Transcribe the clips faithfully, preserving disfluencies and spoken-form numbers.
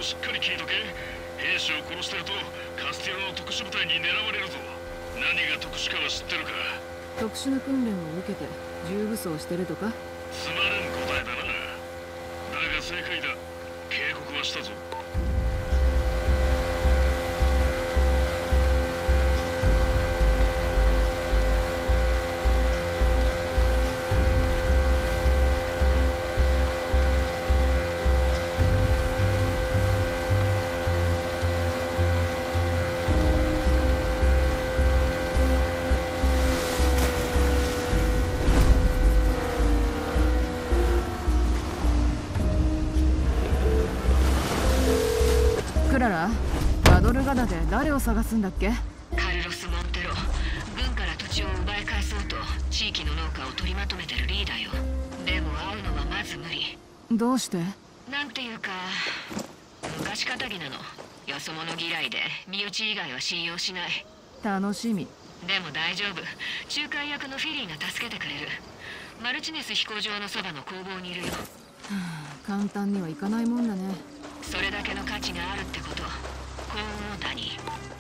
しっかり聞いとけ。兵士を殺してるとカスティロの特殊部隊に狙われるぞ。何が特殊かは知ってるか？ 特殊な訓練を受けて重武装してるとか？ つまらん答えだな。だが正解だ。警告はしたぞ。 クララ、バドルガダで誰を探すんだっけ？ カルロス・モンテロ。軍から土地を奪い返そうと地域の農家を取りまとめてるリーダーよ。でも会うのはまず無理。 どうして？ なんていうか昔かたぎなの。よそ者嫌いで身内以外は信用しない。 楽しみ。 でも大丈夫。仲介役のフィリーが助けてくれる。マルチネス飛行場のそばの工房にいるよ。 簡単にはいかないもんだね。 それだけの価値があるってこと。幸運をダニー。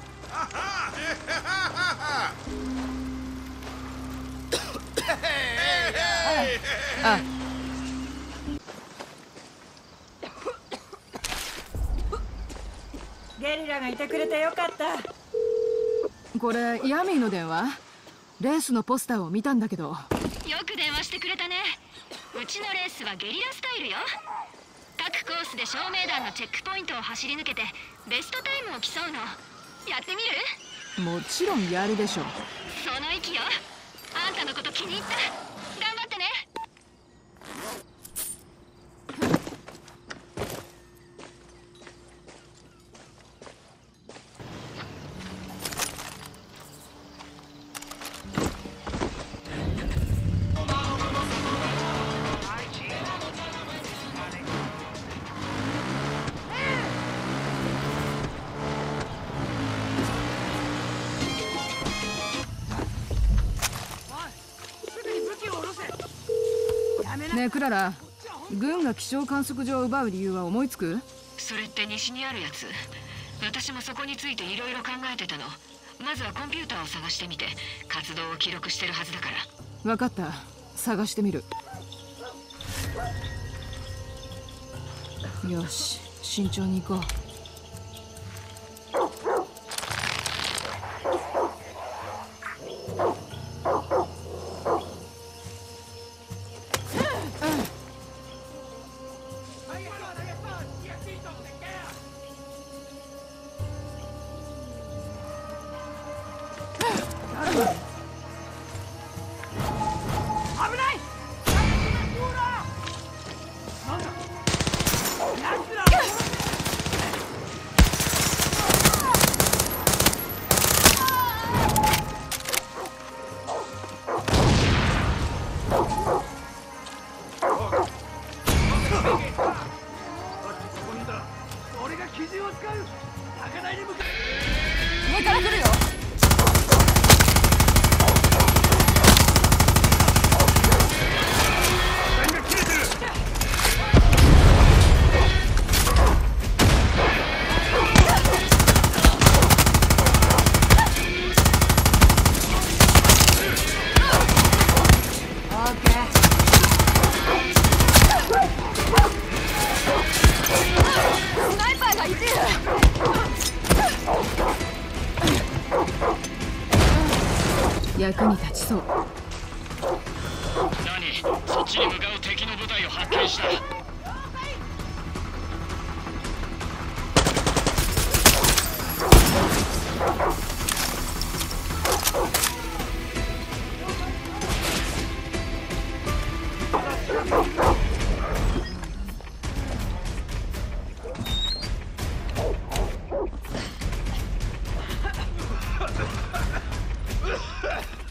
あ、 ゲリラがいてくれてよかった。 これヤミーの電話？レースのポスターを見たんだけど。 よく電話してくれたね。うちのレースはゲリラスタイルよ。各コースで照明弾のチェックポイントを走り抜けてベストタイムを競うの。やってみる？ もちろんやるでしょ。 その意気よ。あんたのこと気に入った。頑張ってね。 ねえクララ、軍が気象観測所を奪う理由は思いつく？ それって西にあるやつ。私もそこについていろいろ考えてたの。まずはコンピューターを探してみて活動を記録してるはずだから。 分かった、探してみる。よし、慎重に行こう。上から来るよ。役に立ちそう。 何？そっちに向かう敵の部隊を発見した。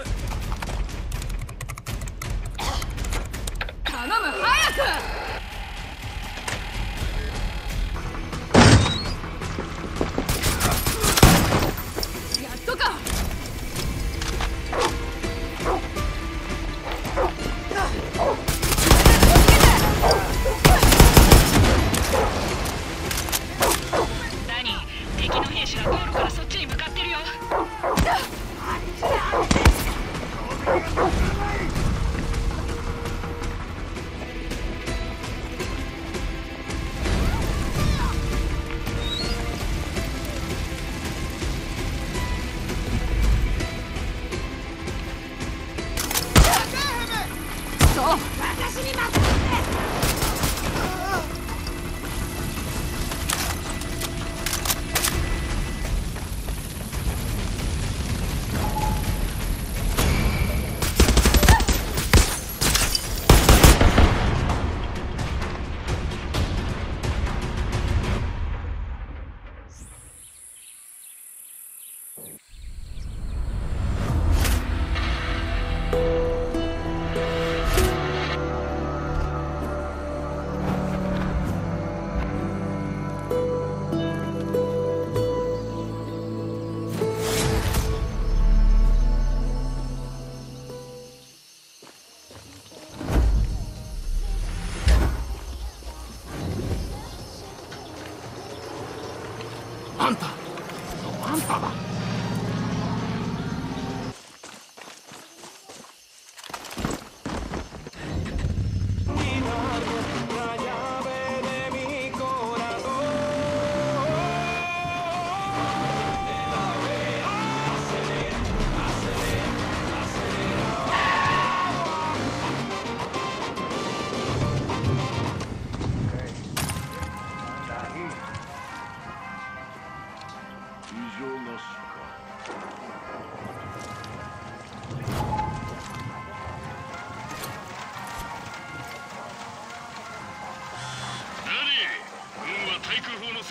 頼む、早く！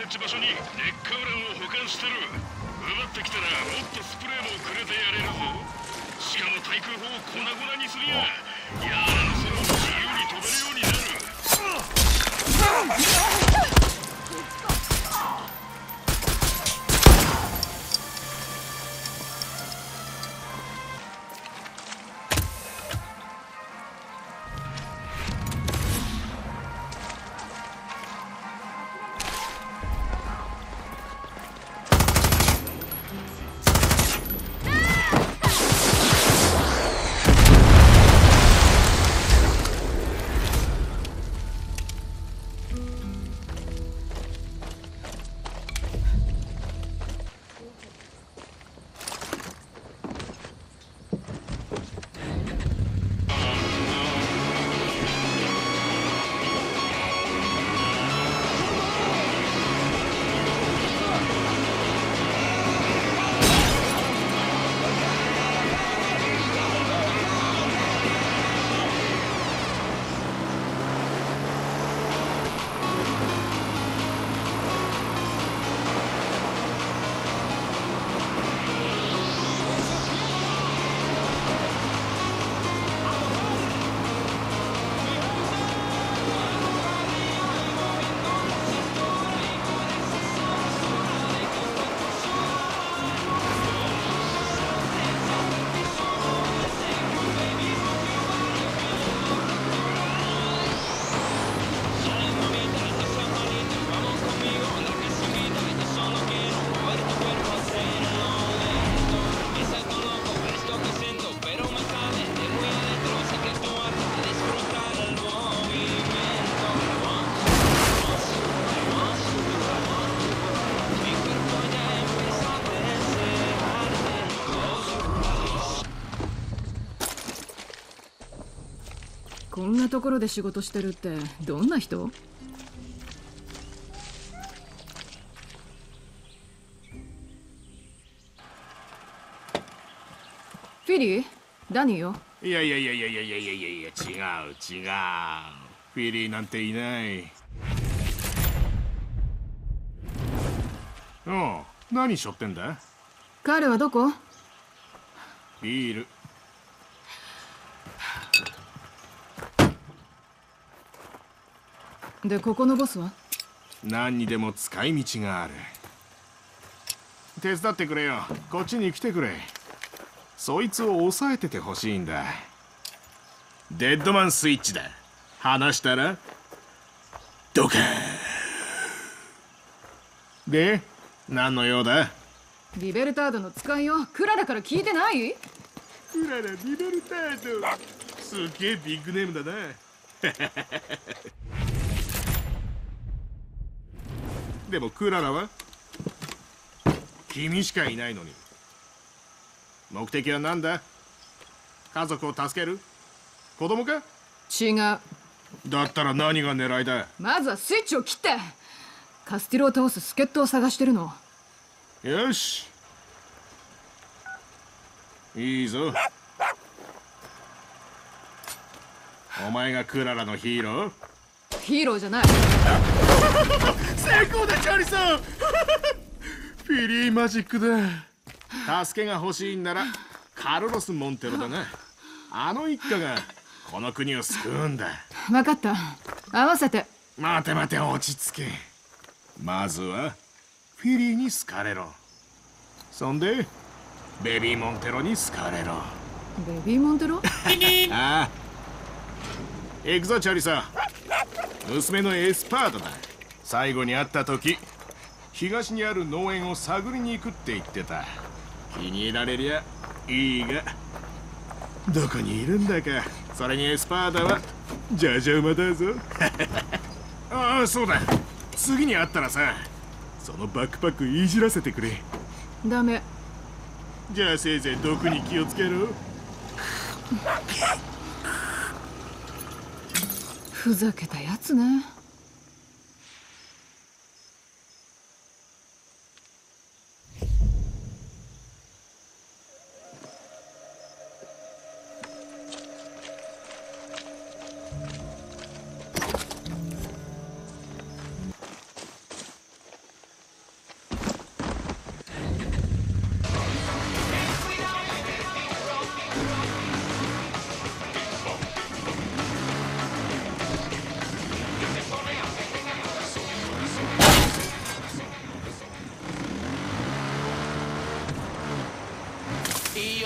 置場所に劣化ウランを保管してる。奪ってきたらもっとスプレーもくれてやれるぞ。しかも対空砲を粉々にすりゃヤーナの空を自由に飛べるようになる。 こんなところで仕事してるってどんな人？フィリー？ダニーよ。 いやいやいやいやいやいやいやいやいや、違う違う。フィリーなんていない。おう、何しょってんだ？ 彼はどこ？ ビール。 で、ここのボスは？ 何にでも使い道がある。手伝ってくれよ。こっちに来てくれ。そいつを抑えててほしいんだ。デッドマンスイッチだ。離したらドカーン。で、何の用だ？ リベルタードの使いよ。クララから聞いてない？ クララ・リベルタード。すっげえビッグネームだな。でもクララは？君しかいないのに。目的は何だ？家族を助ける？子供か？ 違う。 だったら何が狙いだ？ まずはスイッチを切って。カスティロを倒す助っ人を探してるの。 よし、いいぞ。お前がクララのヒーロー？ ヒーローじゃない。 成功だ、チャーリさん。フィリーマジックだ。助けが欲しいんならカルロス・モンテロだな。あの一家がこの国を救うんだ。 分かった。合わせて。 待て待て、落ち着け。まずはフィリーに好かれろ。そんでベビー・モンテロに好かれろ。 ベビー・モンテロ？ ああ、行くぞチャリさん。娘のエスパードだ。最後に会った時、東にある農園を探りに行くって言ってた。気に入られりゃいいが、どこにいるんだか。それにエスパーダはじゃじゃ馬だぞ。ああ、そうだ。次に会ったらさ、そのバックパックいじらせてくれ。 ダメ。 じゃあせいぜい毒に気をつけろ。 ふざけたやつね。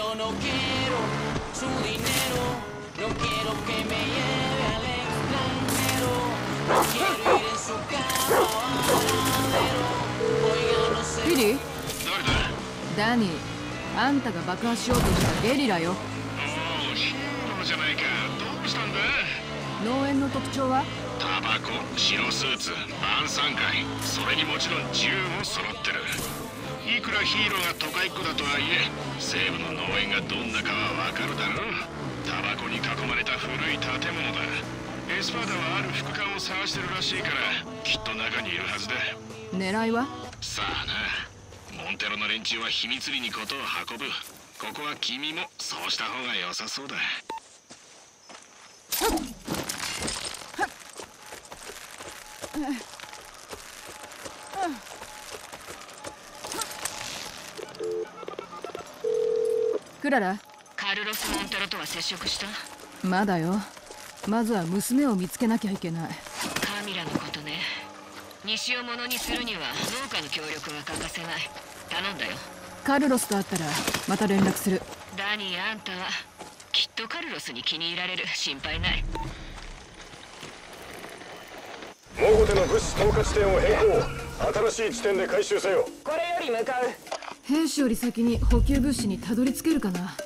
yo no quiero su dinero, no quiero que me lleve al extranjero, no quiero ir en su cama baladero. Oiga, no sé. ビリー、 誰だ？ ダニー、あんたが爆破しようとしたゲリラよ。 おお、ヒーローじゃないか。どうしたんだ？ 農園の特徴は？ タバコ、白スーツ、晩餐会、それにもちろん銃も揃ってる。いくらヒーローが都会っ子だとはいえ、西部の農園がどんなかはわかるだろう。タバコに囲まれた古い建物だ。エスパーダはある副官を探してるらしいから、きっと中にいるはずだ。 狙いは？ さあな、モンテロの連中は秘密裏にことを運ぶ。ここは君もそうした方が良さそうだ。 クララ？ カルロス・モンテロとは接触した？ まだよ。まずは娘を見つけなきゃいけない。 カミラのことね。西をものにするには農家の協力が欠かせない。頼んだよ。 カルロスと会ったらまた連絡する。 ダニー、あんたはきっとカルロスに気に入られる。心配ない。 モゴテの物資投下地点を変更。新しい地点で回収せよ。 これより向かう。 兵士より先に補給物資にたどり着けるかな。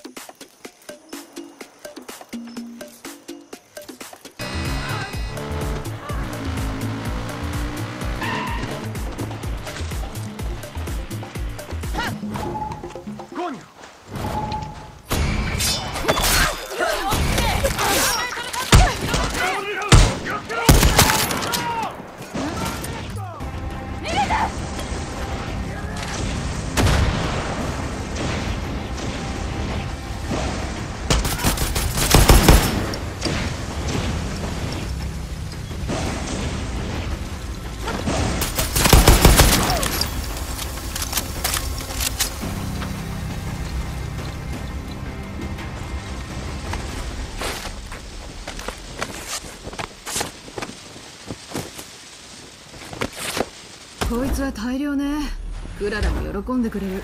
こいつは大量ね。クララも喜んでくれる。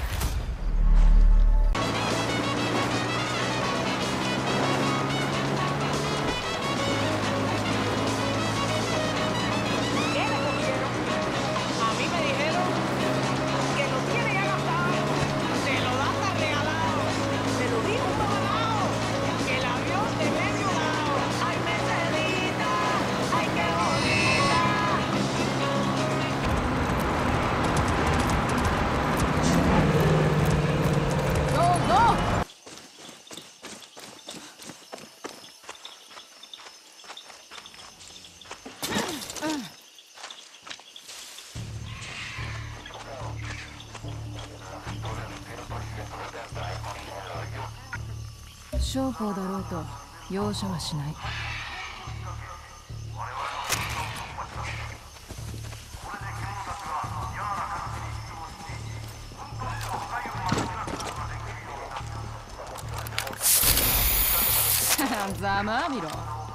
商法だろうと容赦はしない。ざまあみろ。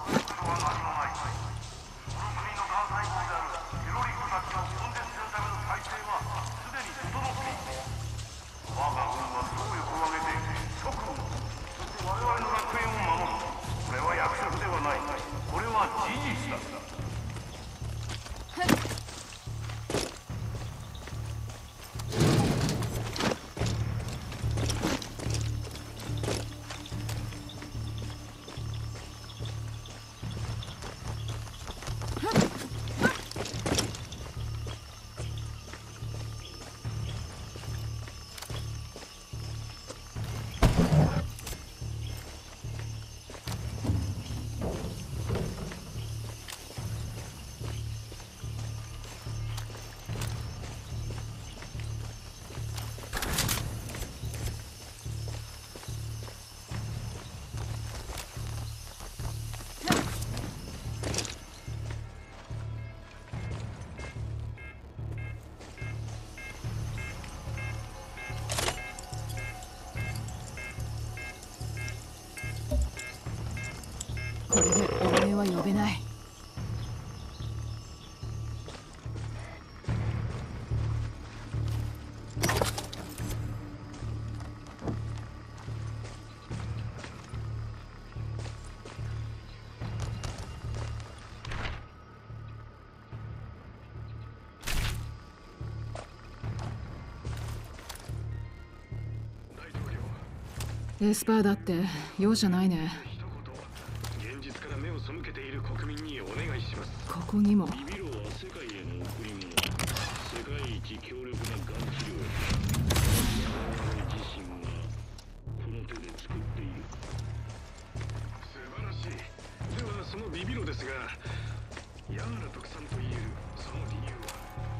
これでお礼は呼べない。 エスパーだって容赦ないね。 現実から目を背けている国民にお願いします。 ここにも。 ビビロは世界への贈り物。世界一強力なガン治療。我々自身がこの手で作っている。 素晴らしい。ではそのビビロですが、ヤーラ特産と言えるその理由は？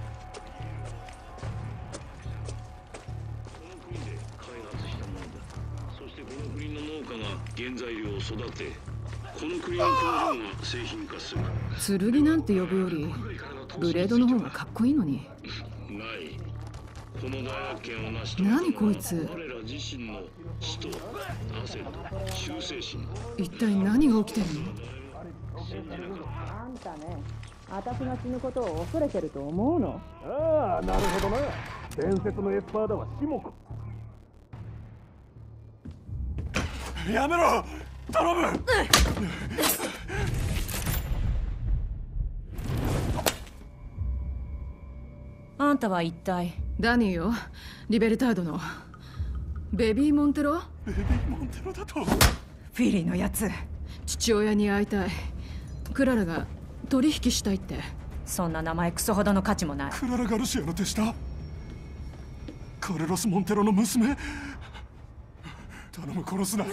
この国で開発したものだ。そしてこの国の農家が原材料を育て、この国の工場が製品化する。 剣なんて呼ぶよりブレードの方がかっこいいのに。 ない。この大発見を成し遂げたのは何こいつ。 我ら自身の死と汗と忠誠心。 一体何が起きてるの？ あんたね、私が死ぬことを恐れてると思うの？ ああ、なるほどな。伝説のエスパーだわ、シモコ。やめろ、頼む。 あんたは一体？ ダニーよ、リベルタードのベビーモンテロ。 ベビーモンテロだと？ フィリーのやつ。 父親に会いたい。クララが取引したいって。 そんな名前クソほどの価値もない。 クララ・ガルシアの手下？カルロス・モンテロの娘？頼む、殺すな。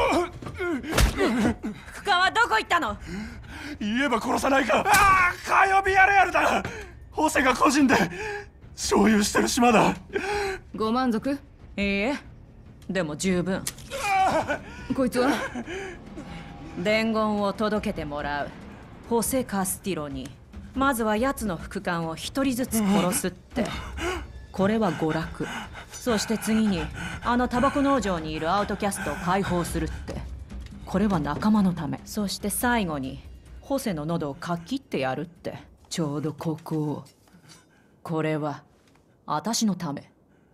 副官はどこ行ったの？ 言えば殺さないか。ああ、カヨビアレアルだ。ホセが個人で所有してる島だ。 ご満足？ いいえ、でも十分。 こいつは？ 伝言を届けてもらう。ホセ・カスティロにまずは奴の副官を一人ずつ殺すって。これは娯楽。そして次にあのタバコ農場にいるアウトキャストを解放するって。これは仲間のため。そして最後にホセの喉をかっ切ってやるって。ちょうどここを。これは私のため。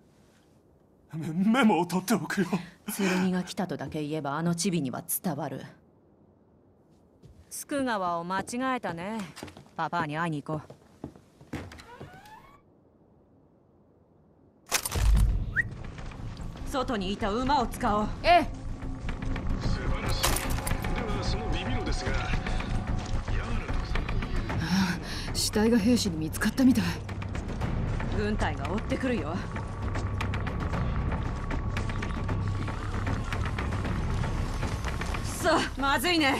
メモを取っておくよ。 剣が来たとだけ言えばあのチビには伝わる。スク川を間違えたね。パパに会いに行こう。外にいた馬を使おう。 ええ。 素晴らしい。ではそのビビロですが、ヤーラ特産と言える。 死体が兵士に見つかったみたい。 軍隊が追ってくるよ。そう、まずいね。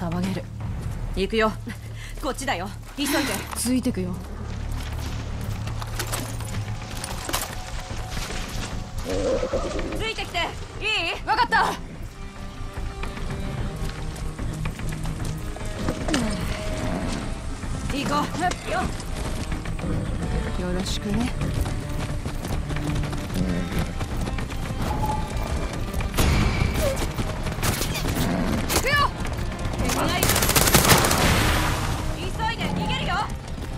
騒げる。 行くよ。こっちだよ。急いで。 ついてくよ。 ついてきていい？ 分かった。 行こうよ。 よろしくね。行くよ。 手がいい。急いで逃げるよ。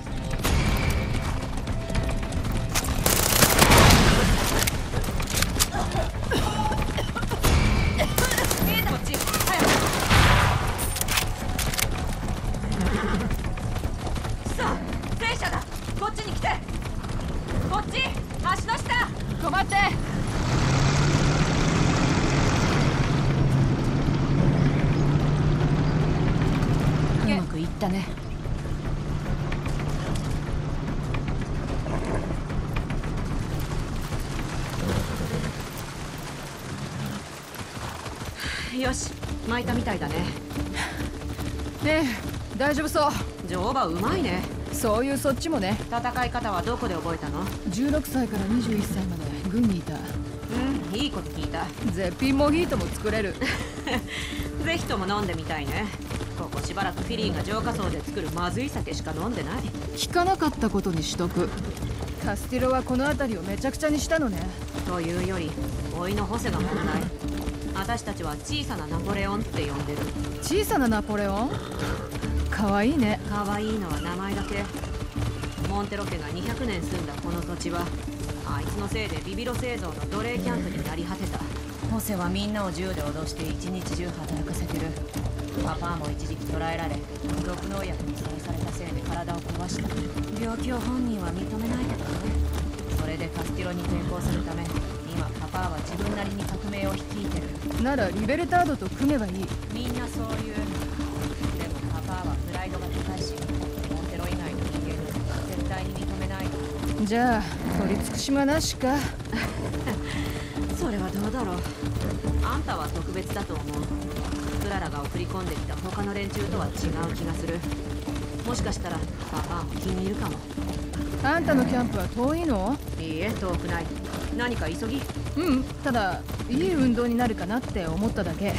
こっち早く。さあ戦車だ。こっちに来て。こっち橋の下。 止まって。うまくいったね。 よし、巻いたみたいだね。 ねえ、大丈夫そう。 乗馬うまいね。 そういうそっちもね。 戦い方はどこで覚えたの？ じゅうろくさいからにじゅういっさいまで軍にいた。 うん、いいこと聞いた。 絶品モヒートも作れる。 ぜひとも飲んでみたいね。ここしばらくフィリーが浄化槽で作るまずい酒しか飲んでない。 聞かなかったことにしとく。カスティロはこの辺りをめちゃくちゃにしたのね。 というより甥のホセが問題。私たちは小さなナポレオンって呼んでる。 小さなナポレオン？かわいいね。 かわいいのは名前だけ。モンテロ家がにひゃくねん住んだこの土地はあいつのせいでビビロ製造の奴隷キャンプになり果てた。ホセはみんなを銃で脅して一日中働かせてる。パパも一時期捕らえられ毒農薬にさらされたせいで体を壊した。病気を本人は認めないけどね。それでカスティロに抵抗するため今パパは自分なりに革命を率いてる。 ならリベルタードと組めばいい。 みんなそういう。でもパパはプライドが高いしモンテロ以外の人間は絶対に認めない。 じゃあ取り尽くしまなしか。 それはどうだろう。あんたは特別だと思う。クララが送り込んできた他の連中とは違う気がする。もしかしたらパパも気に入るかも。 あんたのキャンプは遠いの？ いいえ、遠くない。何か急ぎ？ うん、ただいい運動になるかなって思っただけ。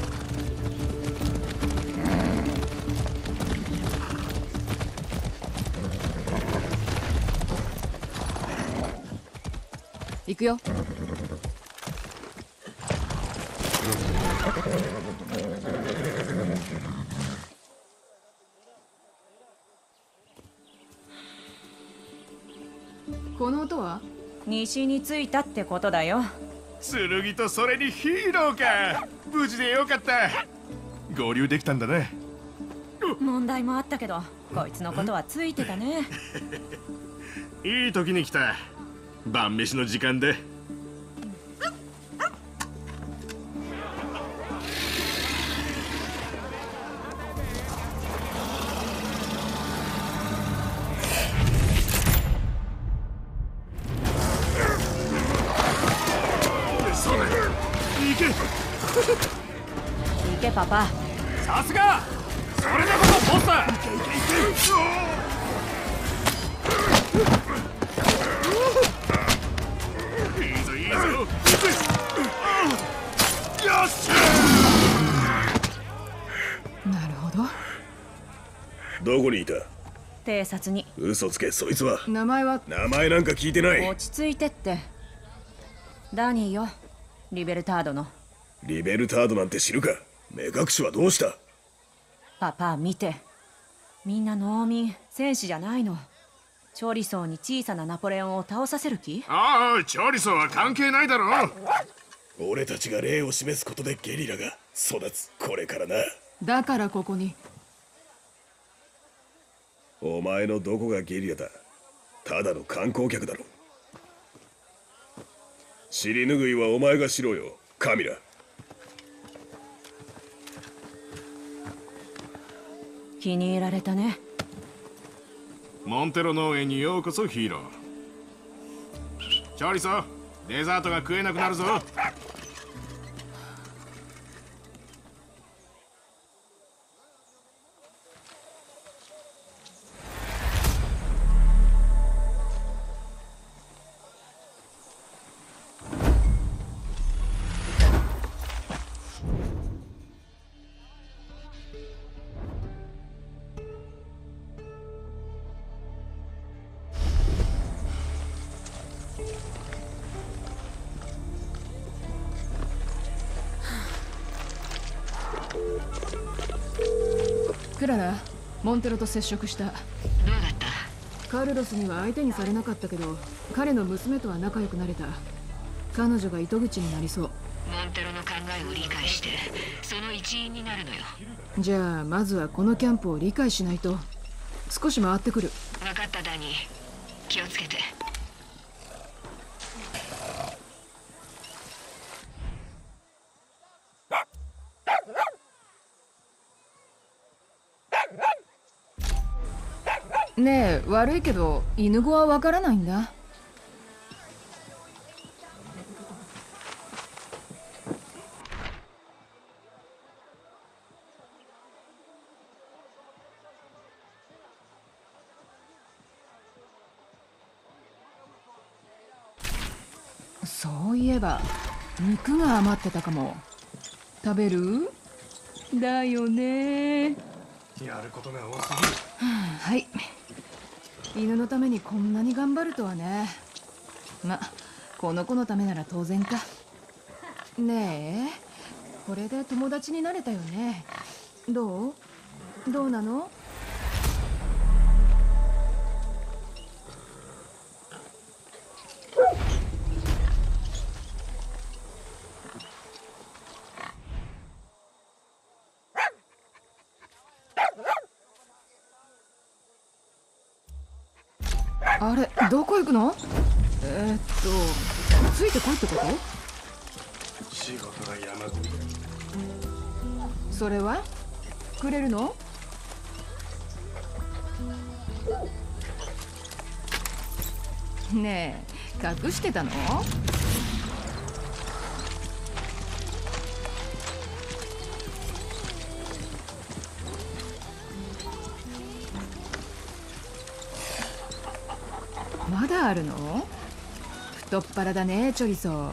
行くよ。この音は？ 西に着いたってことだよ。 剣とそれにヒーローか。無事でよかった。合流できたんだね。 問題もあったけどこいつのことはついてたね。 いい時に来た。晩飯の時間で。そうだ、行け。 行けパパ。 さすが。それだことボスだ。いいぞいいぞ。よし。 なるほど。 どこにいた？ 偵察に。 嘘つけ、そいつは。 名前は？ 名前なんか聞いてない。 落ち着いてって。ダニーよ、リベルタードの。 リベルタードなんて知るか。目隠しはどうした？ パパ見て。みんな農民、戦士じゃないの。調理層に小さなナポレオンを倒させる気？ ああ、調理層は関係ないだろう。 俺たちが霊を示すことでゲリラが育つ、これからな。 だからここに。 お前のどこがゲリラだ。ただの観光客だろ。尻拭いはお前がしろよ、カミラ。 気に入られたね。 モンテロ農園にようこそヒーロー。チョリソ、デザートが食えなくなるぞ。 クララ、モンテロと接触した。 どうだった？ カルロスには相手にされなかったけど、彼の娘とは仲良くなれた。彼女が糸口になりそう。 モンテロの考えを理解してその一員になるのよ。 じゃあまずはこのキャンプを理解しないと。少し回ってくる。 分かったダニー、気をつけて。 ねえ、悪いけど犬語はわからないんだ。そういえば肉が余ってたかも。食べる？だよね。 やることが多すぎる。 はい。犬のためにこんなに頑張るとはね。ま、この子のためなら当然か。ねえ、これで友達になれたよね。どう？どうなの？あれ、どこ行くの？えー、っと、ついてこいってこと？ 仕事が山積み。 それは？くれるの？ねえ、隠してたの？まだあるの？太っ腹だね、チョリソ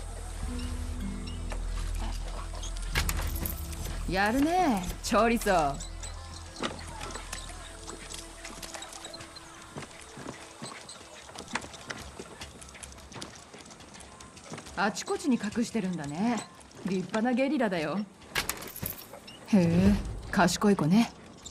ー。やるね、チョリソー。あちこちに隠してるんだね。立派なゲリラだよ。へえ、賢い子ね。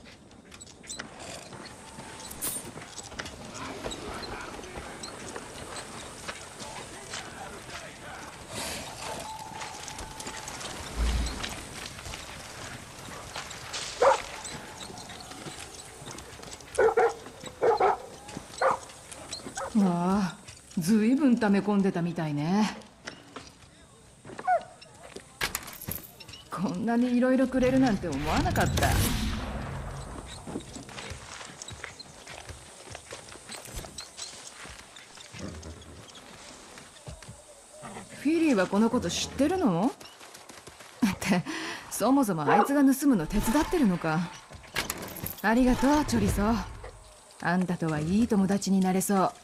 わあ、ずいぶん溜め込んでたみたいね。こんなにいろいろくれるなんて思わなかった。フィリーはこのこと知ってるの？ってそもそもあいつが盗むの手伝ってるのか。ありがとう、チョリソー。あんたとはいい友達になれそう。